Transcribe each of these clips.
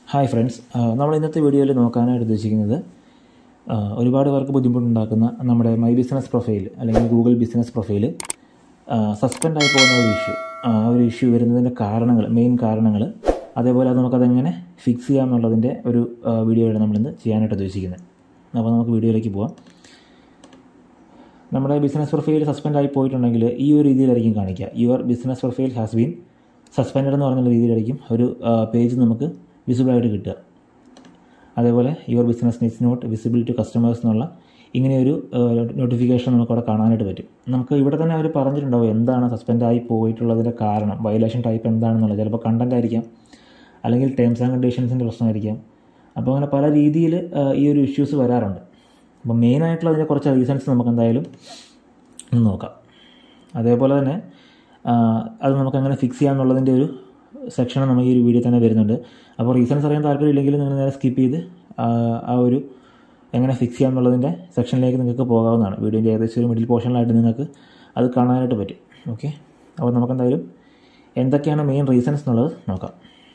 Hi friends, നമ്മൾ ഇന്നത്തെ വീഡിയോയിൽ നോക്കാനായിട്ട് ഉദ്ദേശിക്കുന്നത് ഒരുപാട് പേർക്ക് ബുദ്ധിമുട്ടുണ്ടാക്കുന്ന നമ്മുടെ മൈ ബിസിനസ് പ്രൊഫൈൽ അല്ലെങ്കിൽ ഗൂഗിൾ ബിസിനസ് പ്രൊഫൈൽ സസ്പെൻഡായി പോകുന്ന ഒരു ഇഷ്യൂ വരുന്നതിൻ്റെ മെയിൻ കാരണങ്ങൾ, അതേപോലെ അത് നമുക്കതെങ്ങനെ ഫിക്സ് ചെയ്യാമെന്നുള്ളതിൻ്റെ ഒരു വീഡിയോയാണ് നമ്മളിന്ന് ചെയ്യാനായിട്ട് ഉദ്ദേശിക്കുന്നത്. അപ്പോൾ നമുക്ക് വീഡിയോയിലേക്ക് പോകാം. നമ്മുടെ ബിസിനസ് പ്രൊഫൈൽ സസ്പെൻഡായി പോയിട്ടുണ്ടെങ്കിൽ ഈ ഒരു രീതിയിലായിരിക്കും കാണിക്കുക. Your business profile has been suspended എന്ന് പറഞ്ഞ രീതിയിലായിരിക്കും ഒരു പേജ് നമുക്ക് വിസിബിളായിട്ട് കിട്ടുക. അതേപോലെ your business needs not visible to customers എന്നുള്ള ഇങ്ങനെയൊരു നോട്ടിഫിക്കേഷൻ നമുക്കവിടെ കാണാനായിട്ട് പറ്റും. നമുക്ക് ഇവിടെ തന്നെ അവർ പറഞ്ഞിട്ടുണ്ടാവും എന്താണ് സസ്പെൻഡായി പോയിട്ടുള്ളതിൻ്റെ കാരണം, വയലേഷൻ ടൈപ്പ് എന്താണെന്നുള്ളത്. ചിലപ്പോൾ കണ്ടൻ്റ് ആയിരിക്കാം, അല്ലെങ്കിൽ ടേംസ് ആൻഡ് കണ്ടീഷൻസിൻ്റെ പ്രശ്നമായിരിക്കാം. അപ്പോൾ അങ്ങനെ പല രീതിയിൽ ഈ ഒരു ഇഷ്യൂസ് വരാറുണ്ട്. അപ്പോൾ മെയിനായിട്ടുള്ള അതിൻ്റെ കുറച്ച് റീസൺസ് നമുക്ക് എന്തായാലും നോക്കാം. അതേപോലെ തന്നെ അത് നമുക്കങ്ങനെ ഫിക്സ് ചെയ്യാമെന്നുള്ളതിൻ്റെ ഒരു സെക്ഷൻ നമുക്ക് ഈ ഒരു വീഡിയോ തന്നെ വരുന്നുണ്ട്. അപ്പോൾ റീസൺസ് അറിയാൻ താല്പര്യമില്ലെങ്കിൽ നിങ്ങൾ നേരെ സ്കിപ്പ് ചെയ്ത് ആ ഒരു എങ്ങനെ ഫിക്സ് ചെയ്യാമെന്നുള്ളതിൻ്റെ സെക്ഷനിലേക്ക് നിങ്ങൾക്ക് പോകാവുന്നതാണ്. വീഡിയോൻ്റെ ഏകദേശം ഒരു മിഡിൽ പോർഷനിലായിട്ട് നിങ്ങൾക്ക് അത് കാണാനായിട്ട് പറ്റും. ഓക്കെ, അപ്പോൾ നമുക്കെന്തായാലും എന്തൊക്കെയാണ് മെയിൻ റീസൺസ് എന്നുള്ളത് നോക്കാം.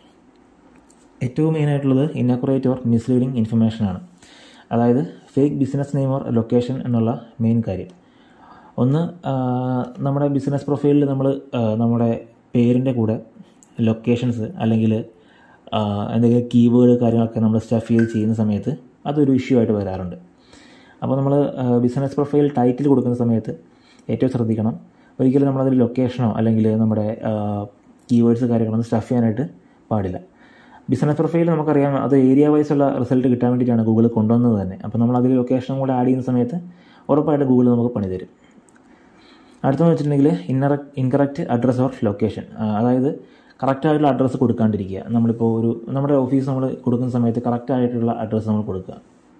ഏറ്റവും മെയിനായിട്ടുള്ളത് ഇന്നാക്കുറേറ്റ് ഓർ മിസ്ലീഡിങ് ഇൻഫർമേഷനാണ്. അതായത് fake business name or location എന്നുള്ള മെയിൻ കാര്യം. ഒന്ന്, നമ്മുടെ ബിസിനസ് പ്രൊഫൈലിൽ നമ്മൾ നമ്മുടെ പേരിൻ്റെ കൂടെ ലൊക്കേഷൻസ് അല്ലെങ്കിൽ എന്തെങ്കിലും കീവേഡ് കാര്യങ്ങളൊക്കെ നമ്മൾ സ്റ്റഫ് ചെയ്ത് ചെയ്യുന്ന സമയത്ത് അതൊരു ഇഷ്യൂ ആയിട്ട് വരാറുണ്ട്. അപ്പോൾ നമ്മൾ ബിസിനസ് പ്രൊഫൈൽ ടൈറ്റിൽ കൊടുക്കുന്ന സമയത്ത് ഏറ്റവും ശ്രദ്ധിക്കണം, ഒരിക്കലും നമ്മളതിൽ ലൊക്കേഷനോ അല്ലെങ്കിൽ നമ്മുടെ കീവേഡ്സ് കാര്യങ്ങളൊന്നും സ്റ്റഫ് ചെയ്യാനായിട്ട് പാടില്ല. ബിസിനസ് പ്രൊഫൈൽ നമുക്കറിയാം, അത് ഏരിയ വൈസുള്ള റിസൾട്ട് കിട്ടാൻ വേണ്ടിയിട്ടാണ് ഗൂഗിൾ കൊണ്ടുവന്നത് തന്നെ. അപ്പോൾ നമ്മൾ അതിൽ ലൊക്കേഷനും കൂടെ ആഡ് ചെയ്യുന്ന സമയത്ത് ഉറപ്പായിട്ട് ഗൂഗിൾ നമുക്ക് പണി തരും. അടുത്തെന്ന് വെച്ചിട്ടുണ്ടെങ്കിൽ ഇൻകറക്റ്റ് അഡ്രസ്സ് ഓർ ലൊക്കേഷൻ. അതായത് കറക്റ്റായിട്ടുള്ള അഡ്രസ്സ് കൊടുക്കാണ്ടിരിക്കുക. നമ്മളിപ്പോൾ നമ്മുടെ ഓഫീസ് നമ്മൾ കൊടുക്കുന്ന സമയത്ത് കറക്റ്റായിട്ടുള്ള അഡ്രസ്സ് നമ്മൾ കൊടുക്കുക.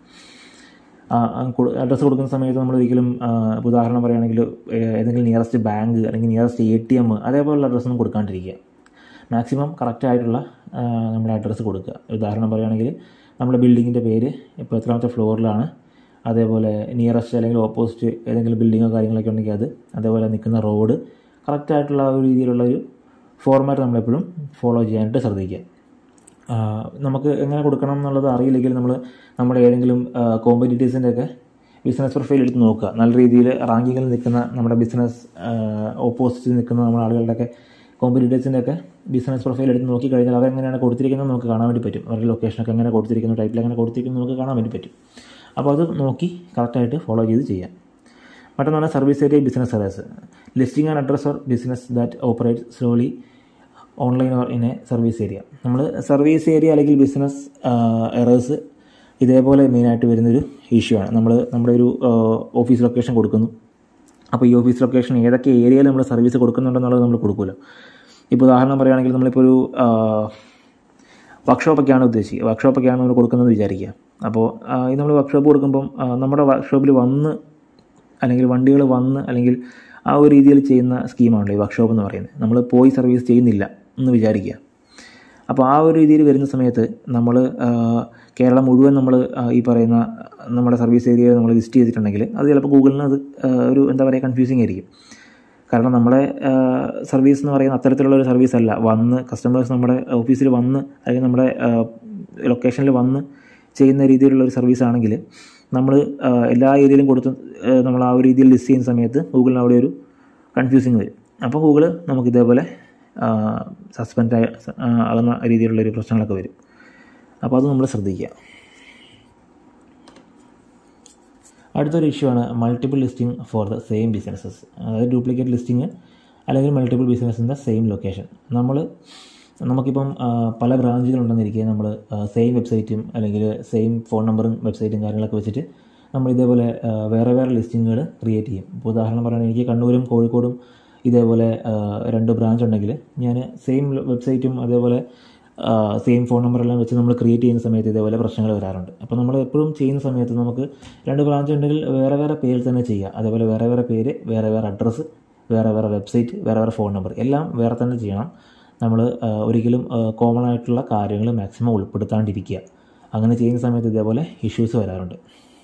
അഡ്രസ്സ് കൊടുക്കുന്ന സമയത്ത് നമ്മൾ ഒരിക്കലും ഉദാഹരണം പറയുകയാണെങ്കിൽ ഏതെങ്കിലും നിയറസ്റ്റ് ബാങ്ക് അല്ലെങ്കിൽ നിയറസ്റ്റ് ATM അതേപോലുള്ള അഡ്രസ്സൊന്നും കൊടുക്കാണ്ടിരിക്കുക. മാക്സിമം കറക്റ്റായിട്ടുള്ള നമ്മുടെ അഡ്രസ്സ് കൊടുക്കുക. ഉദാഹരണം പറയുകയാണെങ്കിൽ നമ്മുടെ ബിൽഡിങ്ങിൻ്റെ പേര്, ഇപ്പോൾ എത്രാമത്തെ ഫ്ലോറിലാണ്, അതേപോലെ നിയറസ്റ്റ് അല്ലെങ്കിൽ ഓപ്പോസിറ്റ് ഏതെങ്കിലും ബിൽഡിങ്ങോ കാര്യങ്ങളൊക്കെ ഉണ്ടെങ്കിൽ അത്, അതേപോലെ നിൽക്കുന്ന റോഡ്, കറക്റ്റായിട്ടുള്ള ഒരു രീതിയിലുള്ളൊരു ഫോർമാറ്റ് നമ്മളെപ്പോഴും ഫോളോ ചെയ്യാനായിട്ട് ശ്രദ്ധിക്കുക. നമുക്ക് എങ്ങനെ കൊടുക്കണം എന്നുള്ളത് അറിയില്ലെങ്കിൽ നമ്മുടെ ഏതെങ്കിലും കോമ്പറ്റീറ്റേഴ്സിൻ്റെയൊക്കെ ബിസിനസ് പ്രൊഫൈൽ എടുത്ത് നോക്കുക. നല്ല രീതിയിൽ റാങ്കിങ്ങിൽ നിൽക്കുന്ന നമ്മുടെ ബിസിനസ് ഓപ്പോസിറ്റ് നിൽക്കുന്ന നമ്മുടെ ആളുകളുടെയൊക്കെ കോമ്പറ്റീറ്റേഴ്സിൻ്റെയൊക്കെ ബിസിനസ് പ്രൊഫൈൽ എടുത്ത് നോക്കിക്കഴിഞ്ഞാൽ അവരെങ്ങനെയാണ് കൊടുത്തിരിക്കുന്നത് നമുക്ക് കാണാൻ വേണ്ടി പറ്റും. അവരുടെ ലൊക്കേഷനൊക്കെ എങ്ങനെ കൊടുത്തിരിക്കുന്നു, ടൈറ്റിൽ എങ്ങനെ കൊടുത്തിരിക്കുന്നു നമുക്ക് കാണാൻ വേണ്ടി പറ്റും. അപ്പോൾ അത് നോക്കി കറക്റ്റായിട്ട് ഫോളോ ചെയ്ത് ചെയ്യാം. മറ്റൊന്നാണ് service area business errors. Listing and address or business that operate slowly online or in a service area. നമ്മൾ സർവീസ് ഏരിയ അല്ലെങ്കിൽ ബിസിനസ് എറേഴ്സ് ഇതേപോലെ മെയിനായിട്ട് വരുന്നൊരു ഇഷ്യൂ ആണ്. നമ്മുടെ ഒരു ഓഫീസ് ലൊക്കേഷൻ കൊടുക്കുന്നു. അപ്പോൾ ഈ ഓഫീസ് ലൊക്കേഷൻ ഏതൊക്കെ ഏരിയയിൽ നമ്മൾ സർവീസ് കൊടുക്കുന്നുണ്ടെന്നുള്ളത് നമ്മൾ കൊടുക്കുമല്ലോ. ഇപ്പോൾ ഉദാഹരണം പറയുകയാണെങ്കിൽ നമ്മളിപ്പോൾ ഒരു വർക്ക്ഷോപ്പൊക്കെയാണ് ഉദ്ദേശിക്കുക, വർക്ക്ഷോപ്പൊക്കെയാണ് നമ്മൾ കൊടുക്കുന്നതെന്ന് വിചാരിക്കുക. അപ്പോൾ ഈ നമ്മൾ വർക്ക്ഷോപ്പ് കൊടുക്കുമ്പം നമ്മുടെ വർക്ക്ഷോപ്പിൽ വന്ന് അല്ലെങ്കിൽ വണ്ടികൾ വന്ന് അല്ലെങ്കിൽ ആ ഒരു രീതിയിൽ ചെയ്യുന്ന സ്കീമാണല്ലോ ഈ വർക്ക്ഷോപ്പ് എന്ന് പറയുന്നത്. നമ്മൾ പോയി സർവീസ് ചെയ്യുന്നില്ല എന്ന് വിചാരിക്കുക. അപ്പോൾ ആ ഒരു രീതിയിൽ വരുന്ന സമയത്ത് നമ്മൾ കേരളം മുഴുവൻ നമ്മൾ ഈ പറയുന്ന നമ്മുടെ സർവീസ് ഏരിയ നമ്മൾ ലിസ്റ്റ് ചെയ്തിട്ടുണ്ടെങ്കിൽ അത് ചിലപ്പോൾ ഗൂഗിളിന് അത് ഒരു കൺഫ്യൂസിങ് ആയിരിക്കും. കാരണം നമ്മുടെ സർവീസ് എന്ന് പറയുന്ന അത്തരത്തിലുള്ളൊരു സർവീസ് അല്ല. കസ്റ്റമേഴ്സ് നമ്മുടെ ഓഫീസിൽ വന്ന് അല്ലെങ്കിൽ നമ്മുടെ ലൊക്കേഷനിൽ വന്ന് ചെയ്യുന്ന രീതിയിലുള്ളൊരു സർവീസ് ആണെങ്കിൽ നമ്മൾ എല്ലാ ഏരിയയിലും കൊടുത്ത് നമ്മൾ ആ ഒരു രീതിയിൽ ലിസ്റ്റ് ചെയ്യുന്ന സമയത്ത് ഗൂഗിളിന് അവിടെ ഒരു കൺഫ്യൂസിങ് വരും. അപ്പോൾ ഗൂഗിൾ നമുക്ക് ഇതേപോലെ സസ്പെൻഡ് ആകുന്ന രീതിയിലുള്ളൊരു പ്രശ്നങ്ങളൊക്കെ വരും. അപ്പോൾ അത് നമ്മൾ ശ്രദ്ധിക്കുക. അടുത്തൊരു ഇഷ്യൂ ആണ് multiple listing for the same businesses. അതായത് ഡ്യൂപ്ലിക്കേറ്റ് ലിസ്റ്റിംഗ് അല്ലെങ്കിൽ മൾട്ടിപ്പിൾ ബിസിനസ്സിൻ്റെ സെയിം ലൊക്കേഷൻ. നമുക്കിപ്പം പല ബ്രാഞ്ചുകളുണ്ടെന്നിരിക്കുക, നമ്മൾ സെയിം വെബ്സൈറ്റും അല്ലെങ്കിൽ സെയിം ഫോൺ നമ്പറും വെബ്സൈറ്റും കാര്യങ്ങളൊക്കെ വെച്ചിട്ട് നമ്മൾ ഇതേപോലെ വേറെ ലിസ്റ്റിങ്ങുകൾ ക്രിയേറ്റ് ചെയ്യും. ഇപ്പോൾ ഉദാഹരണം പറയുകയാണെങ്കിൽ എനിക്ക് കണ്ണൂരും കോഴിക്കോടും ഇതേപോലെ 2 ബ്രാഞ്ച് ഉണ്ടെങ്കിൽ ഞാൻ സെയിം വെബ്സൈറ്റും അതേപോലെ സെയിം ഫോൺ നമ്പറെല്ലാം വെച്ച് നമ്മൾ ക്രിയേറ്റ് ചെയ്യുന്ന സമയത്ത് ഇതേപോലെ പ്രശ്നങ്ങൾ വരാറുണ്ട്. അപ്പോൾ നമ്മൾ എപ്പോഴും ചെയ്യുന്ന സമയത്ത് നമുക്ക് 2 ബ്രാഞ്ച് ഉണ്ടെങ്കിൽ വേറെ പേരിൽ തന്നെ ചെയ്യുക. അതേപോലെ വേറെ പേര്, വേറെ അഡ്രസ്സ്, വേറെ വെബ്സൈറ്റ്, വേറെ ഫോൺ നമ്പർ എല്ലാം വേറെ തന്നെ ചെയ്യണം. നമ്മൾ ഒരിക്കലും കോമൺ ആയിട്ടുള്ള കാര്യങ്ങൾ മാക്സിമം ഉൾപ്പെടുത്താണ്ടിരിക്കുക. അങ്ങനെ ചെയ്യുന്ന സമയത്ത് ഇതേപോലെ ഇഷ്യൂസ് വരാറുണ്ട്.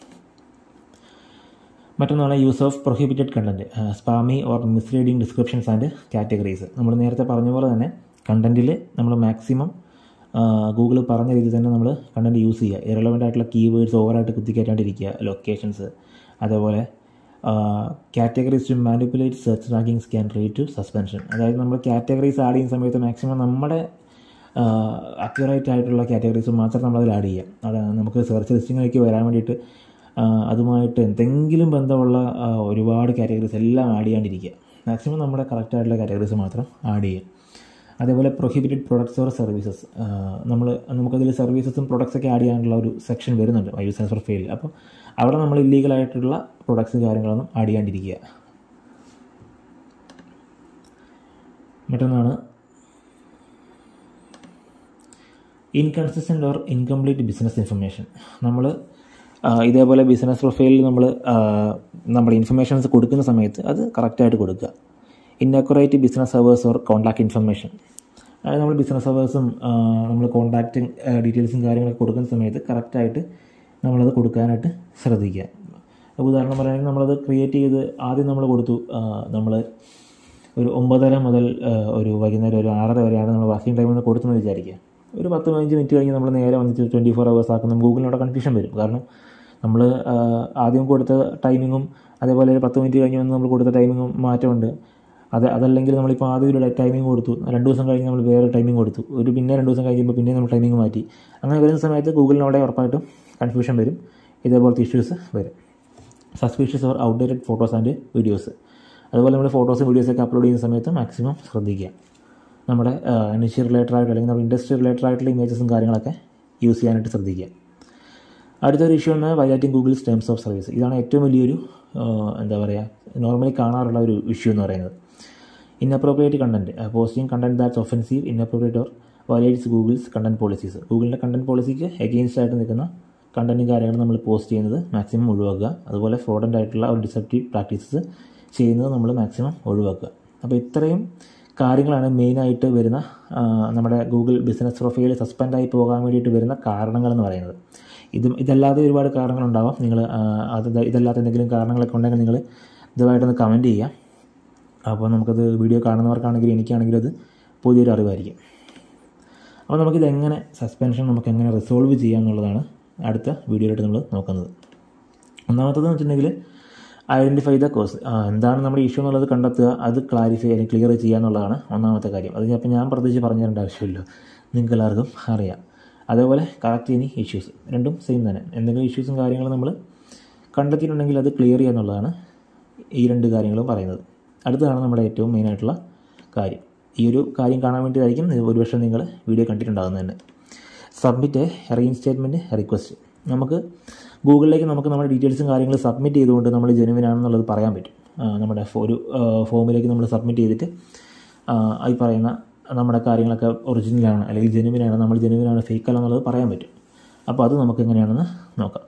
മറ്റൊന്നാണ് use of prohibited content, spammy or misleading descriptions and categories. നമ്മൾ നേരത്തെ പറഞ്ഞ പോലെ തന്നെ കണ്ടൻറ്റിൽ നമ്മൾ മാക്സിമം ഗൂഗിൾ പറഞ്ഞ രീതിയിൽ തന്നെ നമ്മൾ കണ്ടൻറ്റ് യൂസ് ചെയ്യുക. ഇറലവൻ്റ് ആയിട്ടുള്ള കീവേഡ്സ് ഓവറായിട്ട് കുത്തിക്കയറ്റാണ്ടിരിക്കുക. ലൊക്കേഷൻസ്, അതേപോലെ categories to manipulate search rankings can lead to suspension. അതായത് നമ്മൾ കാറ്റഗറീസ് ആഡ് ചെയ്യുന്ന സമയത്ത് മാക്സിമം നമ്മുടെ അക്യുറേറ്റ് ആയിട്ടുള്ള കാറ്റഗറീസ് മാത്രം നമ്മളതിൽ ആഡ് ചെയ്യാം. അതാണ് നമുക്ക് സെർച്ച് ലിസ്റ്റിങ്ങിലേക്ക് വരാൻ വേണ്ടിയിട്ട് അതുമായിട്ട് എന്തെങ്കിലും ബന്ധമുള്ള ഒരുപാട് കാറ്റഗറീസ് എല്ലാം ആഡ് ചെയ്യാണ്ടിരിക്കുക. മാക്സിമം നമ്മുടെ കറക്റ്റായിട്ടുള്ള കാറ്റഗറീസ് മാത്രം ആഡ് ചെയ്യുക. അതേപോലെ പ്രൊഹിബിറ്റഡ് പ്രൊഡക്ട്സ് ഓർ സർവീസസ്, നമുക്കതിൽ സർവീസസും പ്രൊഡക്ട്സൊക്കെ ആഡ് ചെയ്യാനുള്ള ഒരു സെക്ഷൻ വരുന്നുണ്ട് മൈ ബിസിനസ് പ്രൊഫൈലിൽ. അപ്പോൾ അവിടെ നമ്മൾ ഇല്ലീഗലായിട്ടുള്ള പ്രൊഡക്ട്സ് കാര്യങ്ങളൊന്നും ആഡ് ചെയ്യാണ്ടിരിക്കുക. മറ്റൊന്നാണ് inconsistent or incomplete business information. നമ്മൾ ഇതേപോലെ ബിസിനസ് പ്രൊഫൈലിൽ നമ്മൾ നമ്മുടെ ഇൻഫർമേഷൻസ് കൊടുക്കുന്ന സമയത്ത് അത് കറക്റ്റായിട്ട് കൊടുക്കുക. Inaccurate business hours or contact information, അതായത് നമ്മൾ ബിസിനസ് അവേഴ്സും നമ്മൾ കോൺടാക്റ്റ് ഡീറ്റെയിൽസും കാര്യങ്ങളൊക്കെ കൊടുക്കുന്ന സമയത്ത് കറക്റ്റായിട്ട് നമ്മളത് കൊടുക്കാനായിട്ട് ശ്രദ്ധിക്കുക. ഉദാഹരണം പറയുകയാണെങ്കിൽ നമ്മളത് ക്രിയേറ്റ് ചെയ്ത് ആദ്യം നമ്മൾ കൊടുത്തു, നമ്മൾ ഒരു 9:30 മുതൽ ഒരു വൈകുന്നേരം ഒരു 6:30 വരെയാണ് നമ്മൾ വർക്കിംഗ് ടൈം എന്ന് കൊടുത്തെന്ന് വിചാരിക്കുക. ഒരു 10-15 മിനിറ്റ് കഴിഞ്ഞ് നമ്മൾ നേരെ വന്നിട്ട് 24 hours ആക്കുന്ന ഗൂഗിളിനോട് കൺഫ്യൂഷൻ വരും. കാരണം നമ്മൾ ആദ്യം കൊടുത്ത ടൈമിങ്ങും അതേപോലെ 10 മിനിറ്റ് കഴിഞ്ഞ് വന്ന് നമ്മൾ കൊടുത്ത ടൈമിങ്ങും മാറ്റമുണ്ട്. അതല്ലെങ്കിൽ നമ്മളിപ്പോൾ ആദ്യം ഒരു ടൈമിംഗ് കൊടുത്തു, 2 ദിവസം കഴിഞ്ഞ് നമ്മൾ വേറെ ടൈമിംഗ് കൊടുത്തു, പിന്നെ 2 ദിവസം കഴിയുമ്പോൾ പിന്നെ നമ്മൾ ടൈമിംഗ് മാറ്റി. അങ്ങനെ വരുന്ന സമയത്ത് ഗൂഗിളിനോടെ ഉറപ്പായിട്ടും കൺഫ്യൂഷൻ വരും, ഇതേപോലത്തെ ഇഷ്യൂസ് വരും. Suspicious or outdated photos and videos, അതുപോലെ നമ്മൾ ഫോട്ടോസും വീഡിയോസൊക്കെ അപ്ലോഡ് ചെയ്യുന്ന സമയത്ത് മാക്സിമം ശ്രദ്ധിക്കുക. നമ്മുടെ നിഷ് റിലേറ്റഡ് ആയിട്ട് അല്ലെങ്കിൽ നമ്മുടെ ഇൻഡസ്ട്രി റിലേറ്റഡ് ആയിട്ടുള്ള ഇമേജസും കാര്യങ്ങളൊക്കെ യൂസ് ചെയ്യാനായിട്ട് ശ്രദ്ധിക്കുക. അടുത്തൊരു ഇഷ്യൂ എന്ന് violating Google's terms of service. ഇതാണ് ഏറ്റവും വലിയൊരു നോർമലി കാണാറുള്ള ഒരു ഇഷ്യൂ എന്ന് പറയുന്നത്. Inappropriate content, posting content that's offensive, inappropriate or violates Google's content policies. ഗൂഗിളിൻ്റെ കണ്ടൻറ്റ് പോളിസിക്ക് എഗെയിൻസ്റ്റ് ആയിട്ട് നിൽക്കുന്ന കണ്ടൻറ്റും കാര്യങ്ങളും നമ്മൾ പോസ്റ്റ് ചെയ്യുന്നത് മാക്സിമം ഒഴിവാക്കുക. അതുപോലെ ഫ്രോഡൻ്റ് ആയിട്ടുള്ള ഒരു ഡിസെപ്റ്റീവ് പ്രാക്ടീസസ് ചെയ്യുന്നത് നമ്മൾ മാക്സിമം ഒഴിവാക്കുക. അപ്പോൾ ഇത്രയും കാര്യങ്ങളാണ് മെയിനായിട്ട് വരുന്ന നമ്മുടെ ഗൂഗിൾ ബിസിനസ് പ്രൊഫൈൽ സസ്പെൻഡായി പോകാൻ വേണ്ടിയിട്ട് വരുന്ന കാരണങ്ങളെന്ന് പറയുന്നത്. ഇതല്ലാതെ ഒരുപാട് കാരണങ്ങളുണ്ടാവാം. നിങ്ങൾ ഇതല്ലാത്ത എന്തെങ്കിലും കാരണങ്ങളൊക്കെ ഉണ്ടെങ്കിൽ നിങ്ങൾ ഇതുമായിട്ടൊന്ന് കമൻറ്റ് ചെയ്യുക. അപ്പോൾ നമുക്കത് വീഡിയോ കാണുന്നവർക്കാണെങ്കിലും എനിക്കാണെങ്കിലും അത് പുതിയൊരു അറിവായിരിക്കും. അപ്പോൾ നമുക്കിതെങ്ങനെ സസ്പെൻഷൻ നമുക്കെങ്ങനെ റിസോൾവ് ചെയ്യാം എന്നുള്ളതാണ് അടുത്ത വീഡിയോയിലായിട്ട് നമ്മൾ നോക്കുന്നത്. ഒന്നാമത്തേതെന്ന് വെച്ചിട്ടുണ്ടെങ്കിൽ ഐഡൻറ്റിഫൈ ദ കോസ്. എന്താണ് നമ്മുടെ ഇഷ്യൂ എന്നുള്ളത് കണ്ടെത്തുക, അത് ക്ലാരിഫൈ അല്ലെങ്കിൽ ക്ലിയർ ചെയ്യുക എന്നുള്ളതാണ് ഒന്നാമത്തെ കാര്യം. അത് അപ്പോൾ ഞാൻ പ്രത്യേകിച്ച് പറഞ്ഞു തരേണ്ട ആവശ്യമില്ല, നിങ്ങൾക്ക് എല്ലാവർക്കും അറിയാം. അതേപോലെ കറക്റ്റ് ചെയ്യുന്ന ഇഷ്യൂസ്, രണ്ടും സെയിം തന്നെ. എന്തെങ്കിലും ഇഷ്യൂസും കാര്യങ്ങളും നമ്മൾ കണ്ടെത്തിയിട്ടുണ്ടെങ്കിൽ അത് ക്ലിയർ ചെയ്യുക എന്നുള്ളതാണ് ഈ 2 കാര്യങ്ങളും പറയുന്നത്. അടുത്തതാണ് നമ്മുടെ ഏറ്റവും മെയിനായിട്ടുള്ള കാര്യം. ഈ ഒരു കാര്യം കാണാൻ വേണ്ടിയിട്ടായിരിക്കും ഒരുപക്ഷെ നിങ്ങൾ വീഡിയോ കണ്ടിട്ടുണ്ടാകുന്നത് തന്നെ. Submit reinstatement request. നമുക്ക് ഗൂഗിളിലേക്ക് നമ്മുടെ ഡീറ്റെയിൽസും കാര്യങ്ങളും സബ്മിറ്റ് ചെയ്തുകൊണ്ട് നമ്മൾ ജെനുവിൻ ആണെന്നുള്ളത് പറയാൻ പറ്റും. നമ്മുടെ ഒരു ഫോമിലേക്ക് നമ്മൾ സബ്മിറ്റ് ചെയ്തിട്ട് ഈ പറയുന്ന നമ്മുടെ കാര്യങ്ങളൊക്കെ ഒറിജിനലാണ് അല്ലെങ്കിൽ ജെനുവിനാണ്, നമ്മൾ ജെനുവിനാണ് ഫേക്കല്ല എന്നുള്ളത് പറയാൻ പറ്റും. അപ്പോൾ അത് നമുക്ക് എങ്ങനെയാണെന്ന് നോക്കാം.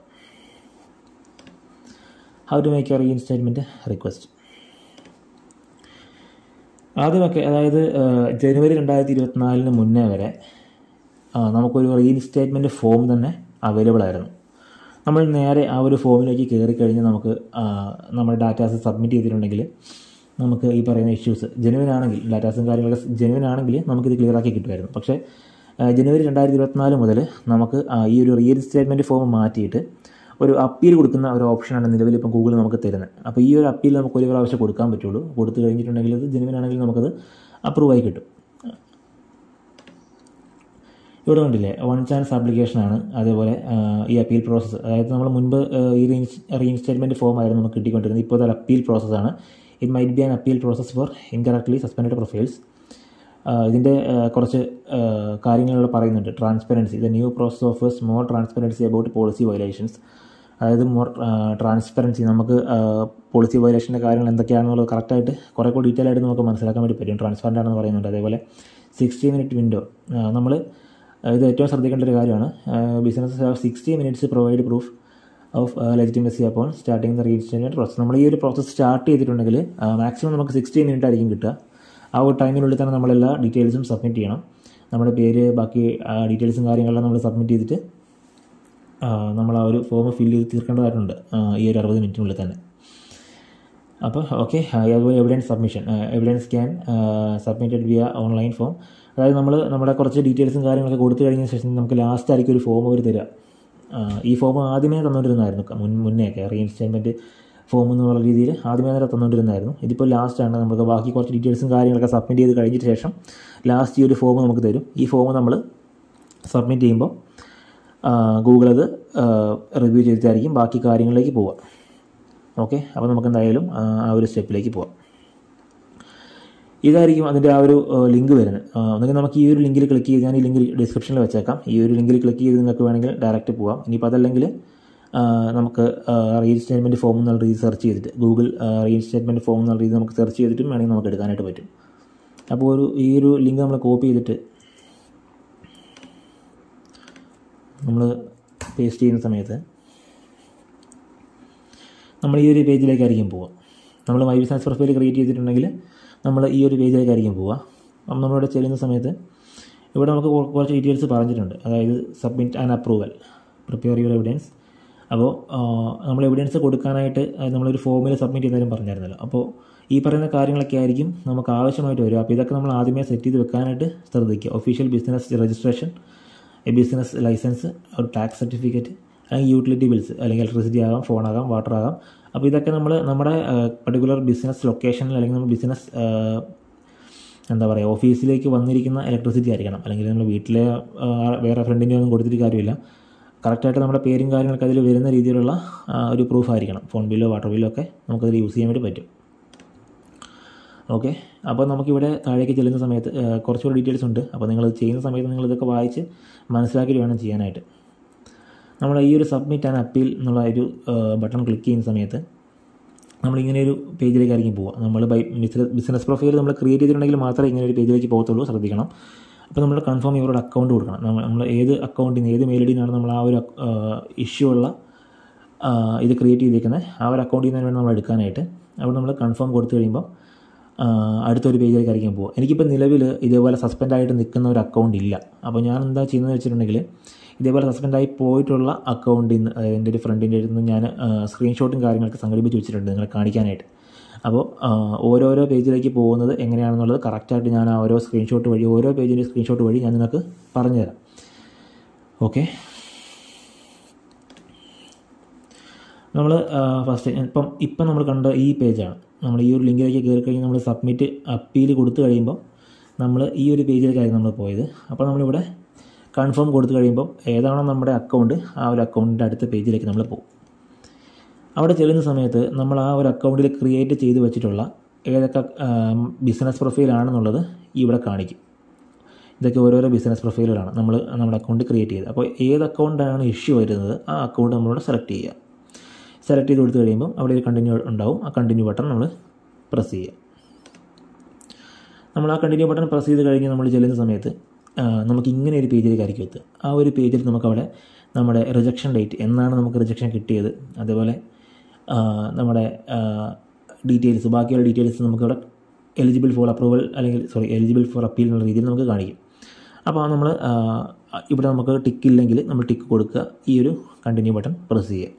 How to make a reinstatement request. ആദ്യമൊക്കെ അതായത് ജനുവരി 2024 മുന്നേ വരെ നമുക്കൊരു റീഇൻസ്റ്റേറ്റ്മെൻറ്റ് ഫോം തന്നെ അവൈലബിൾ ആയിരുന്നു. നമ്മൾ നേരെ ആ ഒരു ഫോമിലേക്ക് കയറി കഴിഞ്ഞ് നമുക്ക് നമ്മുടെ ഡാറ്റാസ് സബ്മിറ്റ് ചെയ്തിട്ടുണ്ടെങ്കിൽ നമുക്ക് ഈ പറയുന്ന ഇഷ്യൂസ് ജെനുവിൻ ആണെങ്കിൽ, ഡാറ്റാസും കാര്യങ്ങളൊക്കെ ജെനുവിൻ ആണെങ്കിൽ നമുക്കിത് ക്ലിയർ ആക്കി കിട്ടുമായിരുന്നു. പക്ഷേ ജനുവരി 2024 മുതൽ നമുക്ക് ഈ ഒരു റീഇൻസ്റ്റേറ്റ്മെൻറ്റ് ഫോം മാറ്റിയിട്ട് ഒരു അപ്പീൽ കൊടുക്കുന്ന ഒരു ഓപ്ഷനാണ് നിലവിൽ ഇപ്പം ഗൂഗിൾ നമുക്ക് തരുന്നത്. അപ്പോൾ ഈ ഒരു അപ്പീൽ നമുക്ക് ഒരു പ്രാവശ്യം കൊടുക്കാൻ പറ്റുള്ളൂ. കൊടുത്തു കഴിഞ്ഞിട്ടുണ്ടെങ്കിൽ ഇത് ജെനുവിൻ ആണെങ്കിൽ നമുക്കത് അപ്രൂവ് ആയി കിട്ടും. ഇവിടെ കണ്ടില്ലേ, 1 ചാൻസ് ആപ്ലിക്കേഷനാണ്. അതേപോലെ ഈ അപ്പീൽ പ്രോസസ്സ്, അതായത് നമ്മൾ മുൻപ് ഈ റീഇൻസ്റ്റേറ്റ്മെൻറ്റ് ഫോം ആയിരുന്നു നമുക്ക് കിട്ടിക്കൊണ്ടിരുന്നത്. ഇപ്പോൾ അത് അപ്പീൽ പ്രോസസ്സാണ്. It might be an appeal process for incorrectly suspended profiles. ഇതിൻ്റെ കുറച്ച് കാര്യങ്ങൾ പറയുന്നുണ്ട്. Transparency, the new process offers more transparency about policy violations. അതായത് മോർ ട്രാൻസ്പെറൻസി, നമുക്ക് പോളിസി വയലേഷൻ്റെ കാര്യങ്ങൾ എന്തൊക്കെയാണെന്നുള്ളത് കറക്റ്റായിട്ട് കുറേ കൂടി ഡീറ്റെയിൽ ആയിട്ട് നമുക്ക് മനസ്സിലാക്കാൻ വേണ്ടി പറ്റും. ട്രാൻസ്പെറൻ്റ് ആണെന്ന് പറയുന്നുണ്ട്. അതേപോലെ 60 മിനിറ്റ് വിൻഡോ, നമ്മൾ ഇത് ഏറ്റവും ശ്രദ്ധിക്കേണ്ട ഒരു കാര്യമാണ്. Business have 60 minutes provide proof of legitimacy അപ്പോൾ സ്റ്റാർട്ടിങ് ദ റീഇൻസ്റ്റേറ്റ്മെൻറ്റ് പ്രോസസ്. നമ്മൾ ഈ ഒരു പ്രോസസ് സ്റ്റാർട്ട് ചെയ്തിട്ടുണ്ടെങ്കിൽ മാക്സിമം നമുക്ക് 60 മിനിറ്റ് ആയിരിക്കും കിട്ടുക. ആ ഒരു ടൈമിനുള്ളിൽ തന്നെ നമ്മളെല്ലാ ഡീറ്റെയിൽസും സബ്മിറ്റ് ചെയ്യണം. നമ്മുടെ പേര്, ബാക്കി ഡീറ്റെയിൽസും കാര്യങ്ങളെല്ലാം നമ്മൾ സബ്മിറ്റ് ചെയ്തിട്ട് നമ്മൾ ആ ഒരു ഫോം ഫില്ല് ചെയ്ത് തീർക്കേണ്ടതായിട്ടുണ്ട് ഈ ഒരു 60 മിനിറ്റിനുള്ളിൽ തന്നെ. അപ്പോൾ ഓക്കെ, അതുപോലെ evidence submission, evidence can submitted via online form. അതായത് നമ്മുടെ കുറച്ച് ഡീറ്റെയിൽസും കാര്യങ്ങളൊക്കെ കൊടുത്തു കഴിഞ്ഞ ശേഷം നമുക്ക് ലാസ്റ്റ് ആയിരിക്കും ഒരു ഫോം അവർ തരിക. ഈ ഫോം ആദ്യമേ തന്നുകൊണ്ടിരുന്നതായിരുന്നു മുന്നേയൊക്കെ റീഇൻസ്റ്റേറ്റ്മെൻറ്റ് ഫോം എന്നുള്ള രീതിയിൽ ആദ്യമേ തന്നെ തന്നുകൊണ്ടിരുന്നതായിരുന്നു. ഇതിപ്പോൾ ലാസ്റ്റാണ് നമുക്ക് ബാക്കി കുറച്ച് ഡീറ്റെയിൽസും കാര്യങ്ങളൊക്കെ സബ്മിറ്റ് ചെയ്ത് കഴിഞ്ഞിട്ട് ശേഷം ലാസ്റ്റ് ഈ ഒരു ഫോം നമുക്ക് തരും. ഈ ഫോം നമ്മൾ സബ്മിറ്റ് ചെയ്യുമ്പോൾ ഗൂഗിൾ അത് റിവ്യൂ ചെയ്തിട്ടായിരിക്കും ബാക്കി കാര്യങ്ങളിലേക്ക് പോവുക. ഓക്കെ, അപ്പോൾ നമുക്ക് എന്തായാലും ആ ഒരു സ്റ്റെപ്പിലേക്ക് പോവാം. ഇതായിരിക്കും അതിൻ്റെ ആ ഒരു ലിങ്ക് വരുന്നത്. ഒന്നെങ്കിൽ നമുക്ക് ഈ ഒരു ലിങ്കിൽ ക്ലിക്ക് ചെയ്ത് ഞാൻ ഈ ലിങ്ക് ഡിസ്ക്രിപ്ഷനിൽ വെച്ചേക്കാം. ഈ ഒരു ലിങ്കിൽ ക്ലിക്ക് ചെയ്ത് നിങ്ങൾക്ക് വേണമെങ്കിൽ ഡയറക്റ്റ് പോവാം. ഇനിയിപ്പോൾ അതല്ലെങ്കിൽ നമുക്ക് റീഇൻസ്റ്റേറ്റ്മെൻറ്റ് ഫോം എന്നുള്ള രീതി സെർച്ച് ചെയ്തിട്ട് ഗൂഗിൾ റീഇൻസ്റ്റേറ്റ്മെൻറ്റ് ഫോം എന്നുള്ള രീതി നമുക്ക് സെർച്ച് ചെയ്തിട്ടും വേണമെങ്കിൽ നമുക്ക് എടുക്കാനായിട്ട് പറ്റും. അപ്പോൾ ഈ ഒരു ലിങ്ക് നമ്മൾ കോപ്പി ചെയ്തിട്ട് നമ്മൾ പേസ്റ്റ് ചെയ്യുന്ന സമയത്ത് നമ്മൾ ഈ ഒരു പേജിലേക്കായിരിക്കും പോവുക. നമ്മൾ മൈ ബിസിനസ് പ്രൊഫൈൽ ക്രിയേറ്റ് ചെയ്തിട്ടുണ്ടെങ്കിൽ നമ്മൾ ഈ ഒരു പേജിലേക്കായിരിക്കും പോവുക. അപ്പം നമ്മളിവിടെ ചെല്ലുന്ന സമയത്ത് ഇവിടെ നമുക്ക് കുറച്ച് ഡീറ്റെയിൽസ് പറഞ്ഞിട്ടുണ്ട്. അതായത് submit and approval, prepare your evidence. അപ്പോൾ നമ്മൾ എവിഡൻസ് കൊടുക്കാനായിട്ട് നമ്മളൊരു ഫോമിൽ സബ്മിറ്റ് ചെയ്താലും പറഞ്ഞായിരുന്നല്ലോ. അപ്പോൾ ഈ പറയുന്ന കാര്യങ്ങളൊക്കെ ആയിരിക്കും നമുക്ക് ആവശ്യമായിട്ട് വരും. അപ്പോൾ ഇതൊക്കെ നമ്മൾ ആദ്യമേ സെറ്റ് ചെയ്ത് വെക്കാനായിട്ട് ശ്രദ്ധിക്കുക. Official business registration, business license, ഒരു ടാക്സ് സർട്ടിഫിക്കറ്റ്, അല്ലെങ്കിൽ യൂട്ടിലിറ്റി ബിൽസ്, അല്ലെങ്കിൽ ഇലക്ട്രിസിറ്റി ആകാം, ഫോണാകാം, വാട്ടർ ആകാം. അപ്പോൾ ഇതൊക്കെ നമ്മുടെ പർട്ടിക്കുലർ ബിസിനസ് ലൊക്കേഷനിൽ അല്ലെങ്കിൽ നമ്മൾ ബിസിനസ് എന്താ പറയുക ഓഫീസിലേക്ക് വന്നിരിക്കുന്ന ഇലക്ട്രിസിറ്റി ആയിരിക്കണം. അല്ലെങ്കിൽ നമ്മൾ വീട്ടിലെ വേറെ ഫ്രണ്ടിൻ്റെ ഒന്നും കൊടുത്തിട്ട് കാര്യമില്ല. കറക്റ്റായിട്ട് നമ്മുടെ പേരും കാര്യങ്ങളൊക്കെ അതിൽ വരുന്ന രീതിയിലുള്ള ഒരു പ്രൂഫ് ആയിരിക്കണം. ഫോൺ ബില്ലോ വാട്ടർ ബില്ലോ ഒക്കെ നമുക്കതിൽ യൂസ് ചെയ്യാൻ വേണ്ടി പറ്റും. ഓക്കെ, അപ്പോൾ നമുക്കിവിടെ താഴേക്ക് ചെല്ലുന്ന സമയത്ത് കുറച്ചുകൂടി ഡീറ്റെയിൽസ് ഉണ്ട്. അപ്പോൾ നിങ്ങളത് ചെയ്യുന്ന സമയത്ത് നിങ്ങളിതൊക്കെ വായിച്ച് മനസ്സിലാക്കിയിട്ട് വേണം ചെയ്യാനായിട്ട്. നമ്മൾ ഈ ഒരു സബ്മിറ്റ് ആൻഡ് അപ്പീൽ എന്നുള്ള ഒരു ബട്ടൺ ക്ലിക്ക് ചെയ്യുന്ന സമയത്ത് നമ്മളിങ്ങനെ ഒരു പേജിലേക്കായിരിക്കും പോവുക. നമ്മൾ ബിസിനസ് പ്രൊഫൈൽ നമ്മൾ ക്രിയേറ്റ് ചെയ്തിട്ടുണ്ടെങ്കിൽ മാത്രമേ ഇങ്ങനെ ഒരു പേജിലേക്ക് പോകത്തുള്ളൂ, ശ്രദ്ധിക്കണം. അപ്പോൾ നമ്മൾ കൺഫേം ഇവരുടെ അക്കൗണ്ട് കൊടുക്കണം. നമ്മൾ ഏത് അക്കൗണ്ടിൽ നിന്ന് ഏത് മെയിൽ ഐ ഡിന്നാണ് നമ്മൾ ആ ഒരു ഇഷ്യൂ ഉള്ള ഇത് ക്രിയേറ്റ് ചെയ്തിരിക്കുന്നത് ആ ഒരു അക്കൗണ്ടിൽ നിന്ന് വേണം നമ്മൾ എടുക്കാനായിട്ട്. അവിടെ നമ്മൾ കൺഫേം കൊടുത്തു കഴിയുമ്പോൾ അടുത്തൊരു പേജിലേക്കായിരിക്കും പോകുക. എനിക്കിപ്പോൾ നിലവിൽ ഇതേപോലെ സസ്പെൻഡായിട്ട് നിൽക്കുന്ന ഒരു അക്കൗണ്ട് ഇല്ല. അപ്പോൾ ഞാൻ എന്താ ചെയ്യുന്നത് വെച്ചിട്ടുണ്ടെങ്കിൽ ഇതേപോലെ സസ്പെൻഡായി പോയിട്ടുള്ള അക്കൗണ്ടിൽ നിന്ന് എൻ്റെ ഒരു ഫ്രണ്ടിൻ്റെ അടുത്ത് നിന്ന് ഞാൻ സ്ക്രീൻഷോട്ടും കാര്യങ്ങളൊക്കെ സംഘടിപ്പിച്ച് വെച്ചിട്ടുണ്ട് നിങ്ങളെ കാണിക്കാനായിട്ട്. അപ്പോൾ ഓരോരോ പേജിലേക്ക് പോകുന്നത് എങ്ങനെയാണെന്നുള്ളത് കറക്റ്റായിട്ട് ഞാൻ ആ ഓരോ സ്ക്രീൻഷോട്ട് വഴി ഓരോ പേജിൻ്റെ സ്ക്രീൻഷോട്ട് വഴി ഞാൻ നിങ്ങൾക്ക് പറഞ്ഞുതരാം. ഓക്കെ, നമ്മൾ ഫസ്റ്റ് ഇപ്പം നമ്മൾ കണ്ട ഈ പേജാണ്. നമ്മൾ ഈ ഒരു ലിങ്കിലേക്ക് കയറി കഴിഞ്ഞ് നമ്മൾ സബ്മിറ്റ് അപ്പീൽ കൊടുത്തു കഴിയുമ്പോൾ നമ്മൾ ഈ ഒരു പേജിലേക്കായിരുന്നു നമ്മൾ പോയത്. അപ്പോൾ നമ്മളിവിടെ കൺഫേം കൊടുത്തു കഴിയുമ്പോൾ ഏതാണോ നമ്മുടെ അക്കൗണ്ട് ആ ഒരു അക്കൗണ്ടിൻ്റെ അടുത്ത പേജിലേക്ക് നമ്മൾ പോകും. അവിടെ ചെല്ലുന്ന സമയത്ത് നമ്മൾ ആ ഒരു അക്കൗണ്ടിൽ ക്രിയേറ്റ് ചെയ്ത് വെച്ചിട്ടുള്ള ഏതൊക്കെ ബിസിനസ് പ്രൊഫൈലാണെന്നുള്ളത് ഇവിടെ കാണിക്കും. ഇതൊക്കെ ഓരോരോ ബിസിനസ് പ്രൊഫൈലുകളാണ് നമ്മുടെ അക്കൗണ്ട് ക്രിയേറ്റ് ചെയ്തത്. അപ്പോൾ ഏത് അക്കൗണ്ടാണ് ഇഷ്യൂ വരുന്നത് ആ അക്കൗണ്ട് നമ്മളിവിടെ സെലക്ട് ചെയ്യുക. സെലക്ട് ചെയ്ത് കൊടുത്തു കഴിയുമ്പോൾ അവിടെ ഒരു കണ്ടിന്യൂ ഉണ്ടാവും. ആ കണ്ടിന്യൂ ബട്ടൺ നമ്മൾ പ്രസ് ചെയ്യുക. നമ്മൾ ആ കണ്ടിന്യൂ ബട്ടൺ പ്രസ് ചെയ്ത് കഴിഞ്ഞ് നമ്മൾ ചെല്ലുന്ന സമയത്ത് നമുക്ക് ഇങ്ങനെ ഒരു പേജിലേക്കായിരിക്കും എത്തുക. ആ ഒരു പേജിൽ നമുക്കവിടെ നമ്മുടെ റിജക്ഷൻ ഡേറ്റ് എന്നാണ് നമുക്ക് റിജക്ഷൻ കിട്ടിയത്, അതേപോലെ നമ്മുടെ ഡീറ്റെയിൽസ് ബാക്കിയുള്ള ഡീറ്റെയിൽസ് നമുക്കിവിടെ എലിജിബിൾ ഫോർ അപ്രൂവൽ അല്ലെങ്കിൽ എലിജിബിൾ ഫോർ അപ്പീൽ എന്നുള്ള രീതിയിൽ നമുക്ക് കാണിക്കും. അപ്പോൾ നമ്മൾ ഇവിടെ നമുക്ക് ടിക്ക് ഇല്ലെങ്കിൽ നമ്മൾ ടിക്ക് കൊടുക്കുക. ഈ ഒരു കണ്ടിന്യൂ ബട്ടൺ പ്രസ് ചെയ്യുക.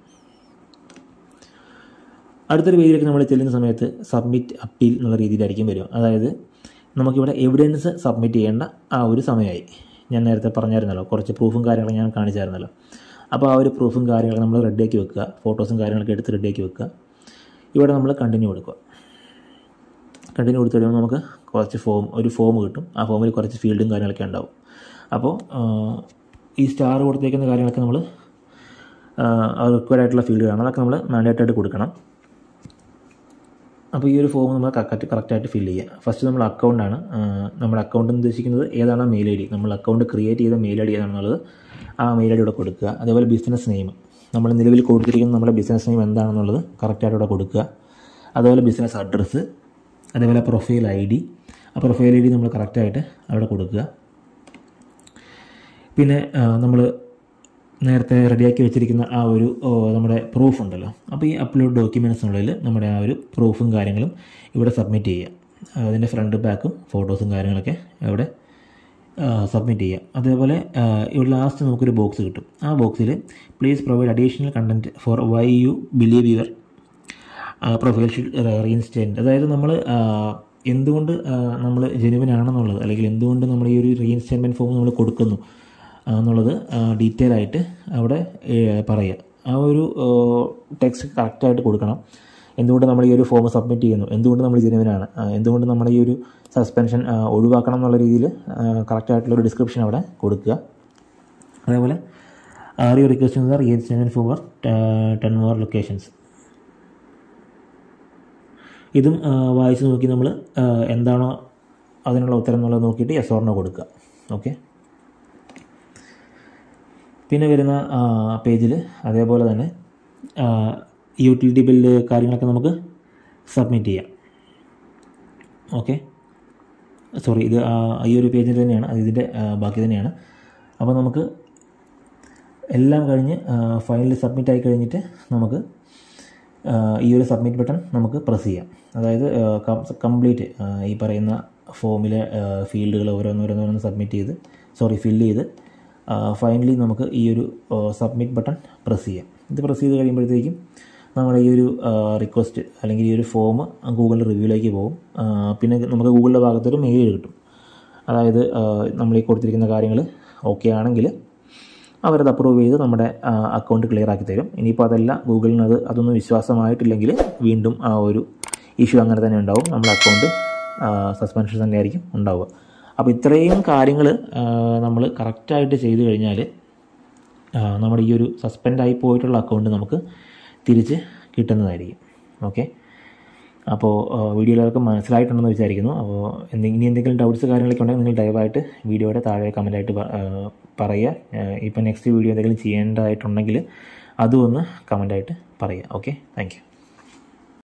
അടുത്തൊരു പേജിലേക്ക് നമ്മൾ ചെല്ലുന്ന സമയത്ത് സബ്മിറ്റ് അപ്പീൽ എന്നുള്ള രീതിയിലായിരിക്കും വരിക. അതായത് നമുക്കിവിടെ എവിഡൻസ് സബ്മിറ്റ് ചെയ്യേണ്ട ആ ഒരു സമയമായി. ഞാൻ നേരത്തെ പറഞ്ഞായിരുന്നല്ലോ, കുറച്ച് പ്രൂഫും കാര്യങ്ങളും ഞാൻ കാണിച്ചായിരുന്നല്ലോ. അപ്പോൾ ആ ഒരു പ്രൂഫും കാര്യങ്ങളൊക്കെ നമ്മൾ റെഡിയാക്കി വെക്കുക. ഫോട്ടോസും കാര്യങ്ങളൊക്കെ എടുത്ത് റെഡിയാക്കി വെക്കുക. ഇവിടെ നമ്മൾ കണ്ടിന്യൂ കൊടുക്കുക. കണ്ടിന്യൂ കൊടുത്തു കഴിയുമ്പോൾ നമുക്ക് കുറച്ച് ഒരു ഫോം കിട്ടും. ആ ഫോമിൽ കുറച്ച് ഫീൽഡും കാര്യങ്ങളൊക്കെ ഉണ്ടാവും. അപ്പോൾ ഈ സ്റ്റാർ കൊടുത്തേക്കുന്ന കാര്യങ്ങളൊക്കെ നമ്മൾ റിക്വയർഡ് ആയിട്ടുള്ള ഫീൽഡുകളാണ്, അതൊക്കെ നമ്മൾ മാൻഡേറ്ററി കൊടുക്കണം. അപ്പോൾ ഈ ഒരു ഫോം നമ്മൾ കറക്റ്റായിട്ട് ഫില്ല് ചെയ്യുക. ഫസ്റ്റ് നമ്മൾ അക്കൗണ്ടാണ്. നമ്മുടെ അക്കൗണ്ട് ഉദ്ദേശിക്കുന്നത് ഏതാണോ മെയിൽ ഐ ഡി, നമ്മൾ അക്കൗണ്ട് ക്രിയേറ്റ് ചെയ്ത മെയിൽ ഐ ഡി ഏതാണെന്നുള്ളത് ആ മെയിൽ ഐ ഡി ഇവിടെ കൊടുക്കുക. അതേപോലെ ബിസിനസ് നെയിം, നമ്മൾ നിലവിൽ കൊടുത്തിരിക്കുന്ന നമ്മുടെ ബിസിനസ് നെയിം എന്താണെന്നുള്ളത് കറക്റ്റായിട്ട് ഇവിടെ കൊടുക്കുക. അതുപോലെ ബിസിനസ് അഡ്രസ്സ്, അതേപോലെ പ്രൊഫൈൽ ഐ ഡി, ആ പ്രൊഫൈൽ ഐ ഡി നമ്മൾ കറക്റ്റായിട്ട് അവിടെ കൊടുക്കുക. പിന്നെ നമ്മൾ നേരത്തെ റെഡിയാക്കി വെച്ചിരിക്കുന്ന ആ ഒരു നമ്മുടെ പ്രൂഫ് ഉണ്ടല്ലോ, അപ്പോൾ ഈ അപ്ലോഡ് ഡോക്യുമെൻറ്റ്സിനുള്ളിൽ നമ്മുടെ ആ ഒരു പ്രൂഫും കാര്യങ്ങളും ഇവിടെ സബ്മിറ്റ് ചെയ്യുക. അതിൻ്റെ ഫ്രണ്ട് ബാക്കും ഫോട്ടോസും കാര്യങ്ങളൊക്കെ ഇവിടെ സബ്മിറ്റ് ചെയ്യുക. അതേപോലെ ഇവിടെ ലാസ്റ്റ് നമുക്കൊരു ബോക്സ് കിട്ടും. ആ ബോക്സിൽ please provide additional content for why you believe your profile should reinstate. അതായത് നമ്മൾ എന്തുകൊണ്ട് നമ്മൾ ജെനുവിനാണെന്നുള്ളത്, അല്ലെങ്കിൽ എന്തുകൊണ്ട് നമ്മൾ ഈ ഒരു റീഇൻസ്റ്റേറ്റ്മെൻറ്റ് ഫോം നമ്മൾ കൊടുക്കുന്നു എന്നുള്ളത് ഡീറ്റെയിൽ ആയിട്ട് അവിടെ പറയുക. ആ ഒരു ടെക്സ്റ്റ് കറക്റ്റായിട്ട് കൊടുക്കണം. എന്തുകൊണ്ട് നമ്മൾ ഈ ഒരു ഫോം സബ്മിറ്റ് ചെയ്യുന്നു, എന്തുകൊണ്ട് നമ്മൾ ജെനുവിനാണ്, എന്തുകൊണ്ട് നമ്മുടെ ഈ ഒരു സസ്പെൻഷൻ ഒഴിവാക്കണം എന്നുള്ള രീതിയിൽ കറക്റ്റായിട്ടുള്ളൊരു ഡിസ്ക്രിപ്ഷൻ അവിടെ കൊടുക്കുക. അതേപോലെ are you requesting the reinstatement for 10 more locations. ഇതും വായിച്ച് നോക്കി നമ്മൾ എന്താണോ അതിനുള്ള ഉത്തരം എന്നുള്ളത് നോക്കിയിട്ട് യെസ് ഓർ നോ കൊടുക്കുക. ഓക്കെ. പിന്നെ വരുന്ന പേജിൽ അതേപോലെ തന്നെ യൂട്ടിലിറ്റി ബില്ല് കാര്യങ്ങളൊക്കെ നമുക്ക് സബ്മിറ്റ് ചെയ്യാം. ഓക്കെ, സോറി, ഇത് ഈ ഒരു പേജിൽ തന്നെയാണ്, അത് ഇതിൻ്റെ ബാക്കി തന്നെയാണ്. അപ്പോൾ നമുക്ക് എല്ലാം കഴിഞ്ഞ് ഫൈനലി സബ്മിറ്റ് ആയി കഴിഞ്ഞിട്ട് നമുക്ക് ഈ ഒരു സബ്മിറ്റ് ബട്ടൺ നമുക്ക് പ്രസ് ചെയ്യാം. അതായത് കംപ്ലീറ്റ് ഈ പറയുന്ന ഫോമിലെ ഫീൽഡുകൾ ഓരോന്നോരോന്നോരോന്ന് ഫില്ല് ചെയ്ത് ഫൈനലി നമുക്ക് ഈ ഒരു സബ്മിറ്റ് ബട്ടൺ പ്രസ് ചെയ്യാം. ഇത് പ്രസ് ചെയ്ത് കഴിയുമ്പോഴത്തേക്കും നമ്മുടെ ഈ ഒരു റിക്വസ്റ്റ് അല്ലെങ്കിൽ ഈ ഒരു ഫോം ഗൂഗിളിൻ്റെ റിവ്യൂയിലേക്ക് പോകും. പിന്നെ നമുക്ക് ഗൂഗിളിൻ്റെ ഭാഗത്തൊരു മെയിൽ കിട്ടും. അതായത് നമ്മൾ ഈ കൊടുത്തിരിക്കുന്ന കാര്യങ്ങൾ ഓക്കെ ആണെങ്കിൽ അവരത് അപ്രൂവ് ചെയ്ത് നമ്മുടെ അക്കൗണ്ട് ക്ലിയർ ആക്കി തരും. ഇനിയിപ്പോൾ അതല്ല, ഗൂഗിളിന് അതൊന്നും വിശ്വാസമായിട്ടില്ലെങ്കിൽ വീണ്ടും ആ ഒരു ഇഷ്യൂ അങ്ങനെ തന്നെ ഉണ്ടാവും. നമ്മുടെ അക്കൗണ്ട് സസ്പെൻഷൻ തന്നെയായിരിക്കും ഉണ്ടാവുക. അപ്പോൾ ഇത്രയും കാര്യങ്ങൾ നമ്മൾ കറക്റ്റായിട്ട് ചെയ്ത് കഴിഞ്ഞാൽ നമ്മുടെ ഈ ഒരു സസ്പെൻഡായി പോയിട്ടുള്ള അക്കൗണ്ട് നമുക്ക് തിരിച്ച് കിട്ടുന്നതായിരിക്കും. ഓക്കെ, അപ്പോൾ വീഡിയോ എല്ലാവർക്കും മനസ്സിലായിട്ടുണ്ടെന്ന് വിചാരിക്കുന്നു. അപ്പോൾ ഇനി എന്തെങ്കിലും ഡൗട്ട്സ് കാര്യങ്ങളൊക്കെ ഉണ്ടെങ്കിൽ നിങ്ങൾ ദയവായിട്ട് വീഡിയോയുടെ താഴെ കമൻറ്റായിട്ട് പറയുക. ഇപ്പോൾ നെക്സ്റ്റ് വീഡിയോ എന്തെങ്കിലും ചെയ്യേണ്ടതായിട്ടുണ്ടെങ്കിൽ അതും ഒന്ന് കമൻറ്റായിട്ട് പറയുക. Okay, thank U.